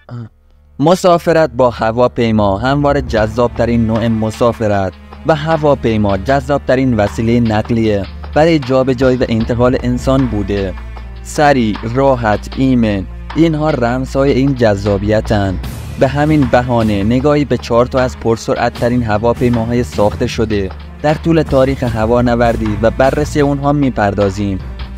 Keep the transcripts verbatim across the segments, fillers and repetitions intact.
مسافرت با هواپیما همواره جذابترین نوع مسافرت و هواپیما جذابترین وسیله نقلیه برای جابجایی و انتقال انسان بوده. سریع، راحت، ایمن، اینها رمزهای این جذابیتن. به همین بهانه نگاهی به چهار تا از پرسرعت ترین هواپیماهای ساخته شده در طول تاریخ هوانوردی و بررسی اونها میپردازیم.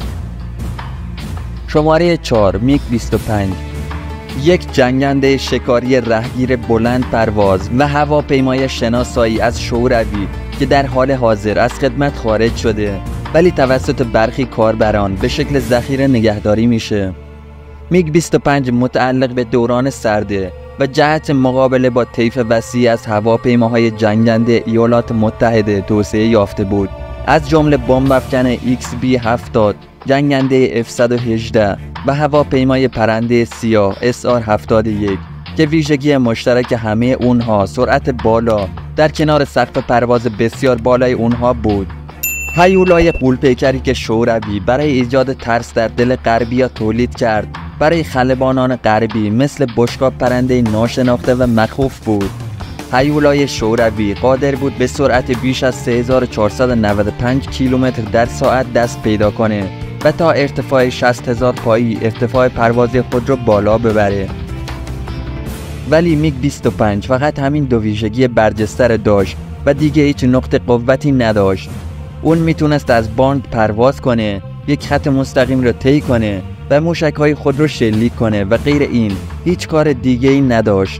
شماره چهار، میگ بیست و پنج. یک جنگنده شکاری رهگیر بلند پرواز و هواپیمای شناسایی از شوروی که در حال حاضر از خدمت خارج شده ولی توسط برخی کاربران به شکل ذخیره نگهداری میشه. میگ بیست و پنج متعلق به دوران سرده و جهت مقابله با طیف وسیع از هواپیماهای جنگنده ایالات متحده توسعه یافته بود، از جمله بمب افکن ایکس بی هفتاد، جنگنده اف صد و هجده و هواپیمای پرنده سیاه اس آر هفتاد و یک که ویژگی مشترک همه اونها سرعت بالا در کنار سقف پرواز بسیار بالای اونها بود. هیولای غول‌پیکری که شوروی برای ایجاد ترس در دل غربی‌ها تولید کرد برای خلبانان غربی مثل بشقاب پرنده ناشناخته و مخوف بود. هیولای شوروی قادر بود به سرعت بیش از سه هزار و چهارصد و نود و پنج کیلومتر در ساعت دست پیدا کنه و تا ارتفاع شصت هزار پایی ارتفاع پروازی خود را بالا ببره. ولی میگ بیست و پنج فقط همین دو ویژگی برجسته داشت و دیگه هیچ نقطه قوتی نداشت. اون میتونست از باند پرواز کنه، یک خط مستقیم رو طی کنه و موشک‌های خود رو شلیک کنه و غیر این هیچ کار دیگه ای نداشت.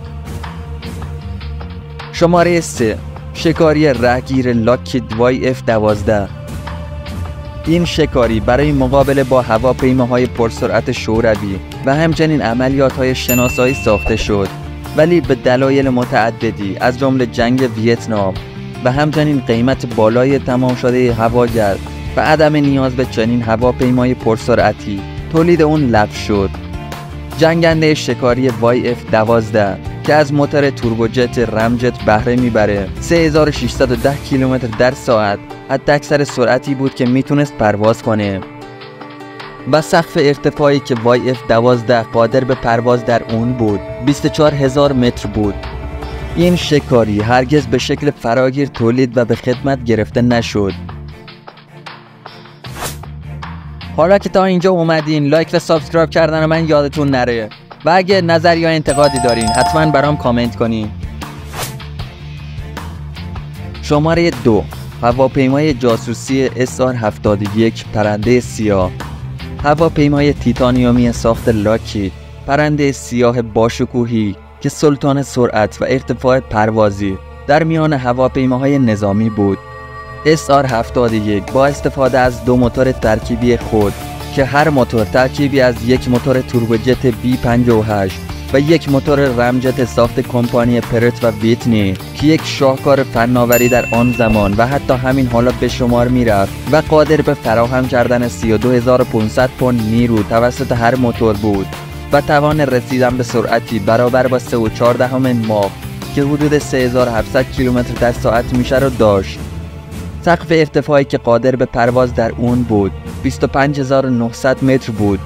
شماره سه، شکاری رهگیر لاکهید وای اف دوازده. این شکاری برای مقابله با هواپیماهای پرسرعت شوروی و همچنین عملیات‌های شناسایی ساخته شد، ولی به دلایل متعددی از جمله جنگ ویتنام و همچنین قیمت بالای تمام شده هواگرد و عدم نیاز به چنین هواپیمای پرسرعتی تولید اون لغو شد. جنگنده شکاری وای اف دوازده که از موتور توربوجت رمجت بهره میبره سه هزار و ششصد و ده کیلومتر در ساعت حداکثر سرعتی بود که میتونست پرواز کنه و سقف ارتفاعی که وای اف دوازده قادر به پرواز در اون بود بیست و چهار هزار متر بود. این شکاری هرگز به شکل فراگیر تولید و به خدمت گرفته نشد. حالا که تا اینجا اومدین لایک و سابسکرایب کردن من یادتون نره و اگه نظری یا انتقادی دارین حتما برام کامنت کنین. شماره دو، هواپیمای جاسوسی اس آر هفتاد و یک پرنده سیاه. هواپیمای تیتانیومی ساخت لاکهید، پرنده سیاه باشکوهی که سلطان سرعت و ارتفاع پروازی در میان هواپیماهای نظامی بود. اس آر هفتاد و یک با استفاده از دو موتور ترکیبی خود که هر موتور ترکیبی از یک موتور توربوجت بی پنجاه و هشت و یک موتور رمجت ساخت کمپانی پرت و ویتنی که یک شاهکار فناوری در آن زمان و حتی همین حالا به شمار میرفت و قادر به فراهم کردن سی و دو هزار و پانصد پوند نیرو توسط هر موتور بود و توان رسیدن به سرعتی برابر با سه و چهار دهم ماخ که حدود سه هزار و هفتصد کیلومتر در ساعت میشه رو داشت. سقف ارتفاعی که قادر به پرواز در اون بود بیست و پنج هزار و نهصد متر بود.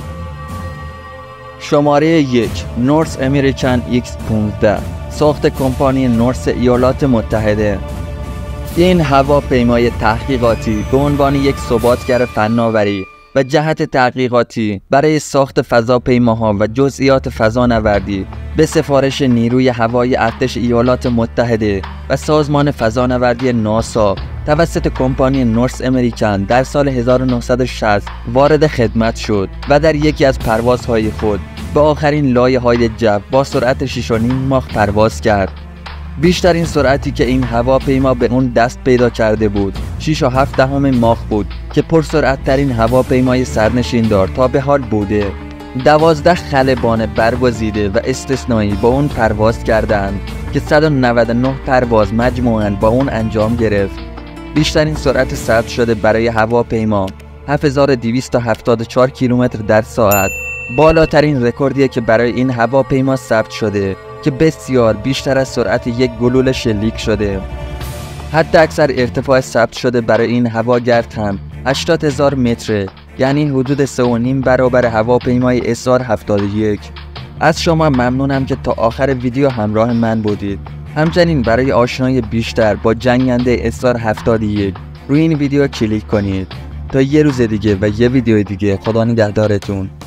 شماره یک، نورس امریکن ایکس پانزده ساخت کمپانی نورس ایالات متحده. این هواپیمای تحقیقاتی به عنوان یک ثباتگر فناوری و جهت تحقیقاتی برای ساخت فضاپیماها و جزئیات فضانوردی به سفارش نیروی هوایی ارتش ایالات متحده و سازمان فضانوردی ناسا توسط کمپانی نورس امریکن در سال هزار و نهصد و شصت وارد خدمت شد و در یکی از پروازهای خود به آخرین لایه‌های جو با سرعت شش و نیم ماخ پرواز کرد. بیشترین سرعتی که این هواپیما به اون دست پیدا کرده بود شش و هفت دهم ماخ بود که پرسرعت ترین هواپیمای سرنشیندار تا به حال بوده. دوازده خلبان برگزیده و استثنایی با اون پرواز کردند که صد و نود و نه پرواز مجموعاً با اون انجام گرفت. بیشترین سرعت ثبت شده برای هواپیما هفت هزار و دویست و هفتاد و چهار کیلومتر در ساعت. بالاترین رکوردیه که برای این هواپیما ثبت شده که بسیار بیشتر از سرعت یک گلوله شلیک شده. حتی اکثر ارتفاع ثبت شده برای این هواگرد هم هشتاد هزار متره، یعنی حدود سه و نیم برابر هواپیمای اس آر هفتاد و یک. از شما ممنونم که تا آخر ویدیو همراه من بودید. همچنین برای آشنایی بیشتر با جنگنده استار هفتاد و یک روی این ویدیو کلیک کنید. تا یه روز دیگه و یه ویدیو دیگه، خدا نگهدارتون.